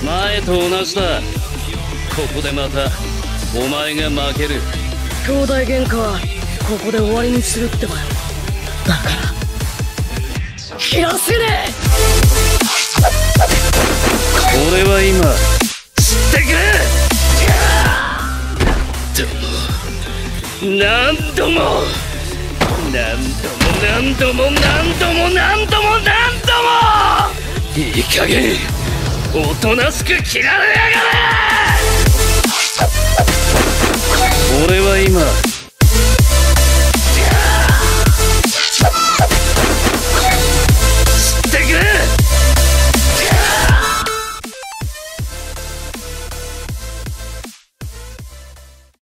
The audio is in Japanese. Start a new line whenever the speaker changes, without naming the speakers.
前と同じだ。ここでまたお前が負ける。
兄弟喧嘩はここで終わりにするってばよ。だから切らせねえ。
俺は今知ってくれ。何度も何度も何度も何度も何度も何度もいい加減おとなしく切られやがれ。俺は今